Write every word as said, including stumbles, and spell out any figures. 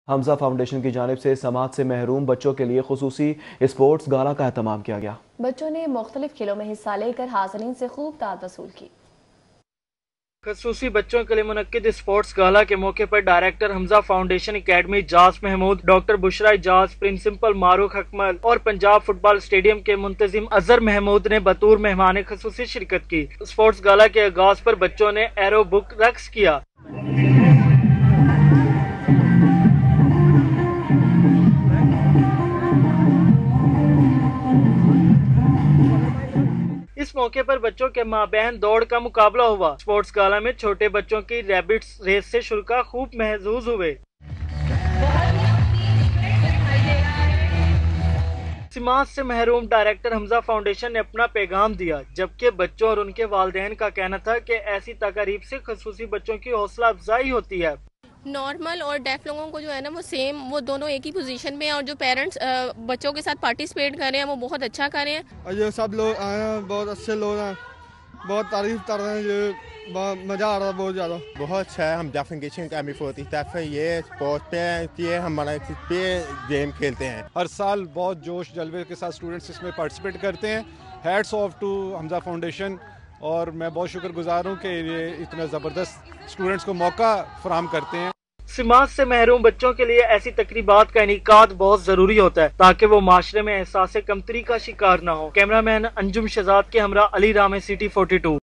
حمزہ foundation کی جانب سے سماعت سے محروم بچوں کے لیے خصوصی اسپورٹس گالا کا اہتمام کیا گیا۔ بچوں نے مختلف کھیلوں میں حصہ لے کر حاضرین سے خوب داد وصول کی۔ خصوصی بچوں کے لیے منعقد اسپورٹس گالا کے موقع پر director Hamza foundation academy Ijaz Mahmood, doctor Bushra Ijaz, principal معروف اکمل اور پنجاب فٹ بال اسٹیڈیم کے منتظم اظہر محمود نے بطور مہمان خصوصی شرکت کی۔ اسپورٹس گالا کے آغاز پر بچوں نے ایرو بک رقص کیا۔ اس موقع پر بچوں کے مابین دوڑ کا مقابلہ ہوا۔ اسپورٹس گالا میں چھوٹے بچوں کی ریبٹس ریس سے شرکاء خوب محظوظ ہوئے۔ سماعت سے محروم ڈائریکٹر حمزہ فاؤنڈیشن نے اپنا پیغام دیا، جبکہ بچوں اور ان کے والدین کا کہنا تھا کہ ایسی تقاریب سے خصوصی بچوں کی حوصلہ افزائی ہوتی ہے۔ نارمل اور ڈیف لوگوں کو جو ہے نا وہ سیم، وہ دونوں ایک ہی پوزیشن میں ہیں، اور جو پیرنٹس بچوں کے ساتھ پارٹیسپیٹ کر رہے ہیں وہ بہت اچھا کر رہے ہیں۔ اور یہ سب لوگ آئے ہیں، بہت اچھے لوگ ہیں، بہت تعریف کر رہے ہیں، یہ مزہ آ رہا ہے بہت زیادہ۔ بہت اچھا ہے، ہم deaf engagement M E forty طرف یہ اسپورٹ پہ یہ ہمارا پہ گیم کھیلتے ہیں۔ ہر سال بہت جوش جلوے کے ساتھ اسٹوڈنٹس اس میں پارٹیسپیٹ کرتے ہیں۔ Hats off to Hamza foundation, اور میں بہت شکر گزار ہوں کہ یہ اتنا زبردست اسٹوڈنٹس کو موقع فراہم کرتے ہیں۔ سماعت سے محروم بچوں کے لیے ایسی تقریبات کا انعقاد بہت ضروری ہوتا ہے تاکہ وہ معاشرے میں احساس کمتری کا شکار نہ ہو۔ کیمرہ مین انجم شہزاد کے ہمراہ Ali Ram, city forty to.